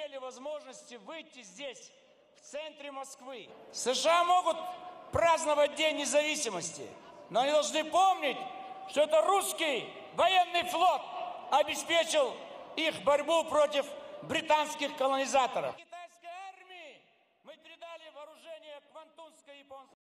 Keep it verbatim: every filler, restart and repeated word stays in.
имели возможности выйти здесь, в центре Москвы. США могут праздновать День независимости, но они должны помнить, что это русский военный флот обеспечил их борьбу против британских колонизаторов.